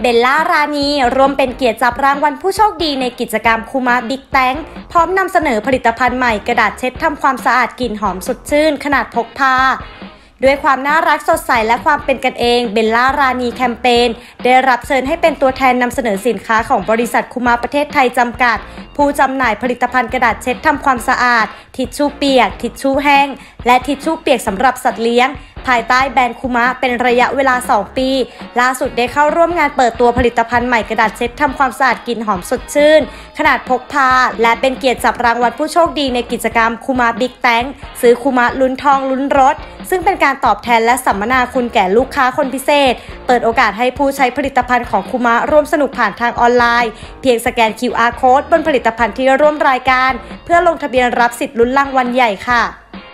เบลล่ารานีรวมเป็นเกียรติจับรางวัลผู้โชคดีในกิจกรรมคูมาบิ๊กแตงพร้อมนำเสนอผลิตภัณฑ์ใหม่กระดาษเช็ดทำความสะอาดกลิ่นหอมสดชื่นขนาดพกพาด้วยความน่ารักสดใสและความเป็นกันเองเบลล่ารานีแคมเปญได้รับเชิญให้เป็นตัวแทนนำเสนอสินค้าของบริษัทคูมาประเทศไทยจำกัดผู้จำหน่ายผลิตภัณฑ์กระดาษเช็ดทำความสะอาดทิชชู่เปียกทิชชู่แห้งและทิชชู่เปียกสำหรับสัตว์เลี้ยงภายใต้แบรนด์คูมาเป็นระยะเวลา2 ปีล่าสุดได้เข้าร่วมงานเปิดตัวผลิตภัณฑ์ใหม่กระดาษเช็ดทำความสะอาดกลิ่นหอมสดชื่นขนาดพกพาและเป็นเกียรติจับรางวัลผู้โชคดีในกิจกรรมคูมาบิ๊กแตงซื้อคูมาลุ้นทองลุ้นรถซึ่งเป็นการตอบแทนและสัมมนาคุณแก่ลูกค้าคนพิเศษเปิดโอกาสให้ผู้ใช้ผลิตภัณฑ์ของคูมาร่วมสนุกผ่านทางออนไลน์เพียงสแกน QR Code บนผลิตภัณฑ์ที่ร่วมรายการเพื่อลงทะเบียนรับสิทธิ์ลุ้นรางวัลใหญ่ค่ะ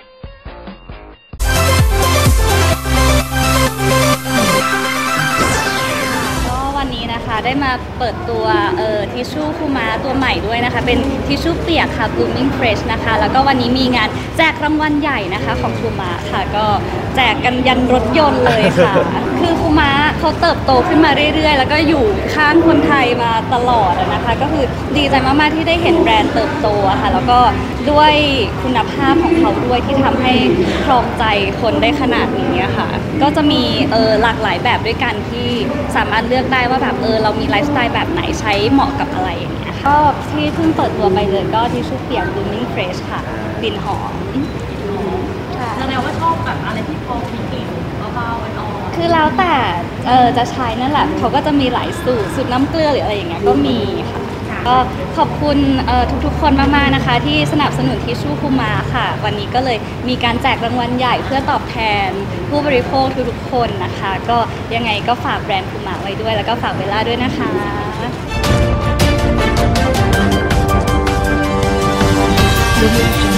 ได้มาเปิดตัวทิชชู่คูมาตัวใหม่ด้วยนะคะเป็นทิชชู่เปียกค่ะ Blooming Fresh นะคะแล้วก็วันนี้มีงานแจกรางวัลใหญ่นะคะของคูมาค่ะก็แจกกันยันรถยนต์เลยค่ะ คือคูมาเขาเติบโตขึ้นมาเรื่อยๆแล้วก็อยู่ข้างคนไทยมาตลอดนะคะก็คือดีใจมากๆที่ได้เห็นแบรนด์เติบโตค่ะแล้วก็ด้วยคุณภาพของเขาด้วยที่ทำให้ครองใจคนได้ขนาดนี้ค่ะก็จะมีหลากหลายแบบด้วยกันที่สามารถเลือกได้ว่าแบบเรามีไลฟ์สไตล์แบบไหนใช้เหมาะกับอะไรอย่างเงี้ยก็ที่เพิ่งเปิดตัวไปเลยก็ทิชชู่เปียก Blooming Fresh ค่ะกลิ่นหอมแสดงว่าชอบแบบอะไรที่พอมีกลิ่นเบาๆอ่อนคือแล้วแต่จะใช้นั่นแหละเขาก็จะมีหลายสูตรน้ำเกลือหรืออะไรอย่างเงี้ยก็มีค่ะก็ขอบคุณทุกๆคนมากๆนะคะที่สนับสนุนทิชชู่คูมาค่ะวันนี้ก็เลยมีการแจกรางวัลใหญ่เพื่อตอบแทนผู้บริโภคทุกๆคนนะคะก็ยังไงก็ฝากแบรนด์คูมาไว้ด้วยแล้วก็ฝากเวลาด้วยนะคะ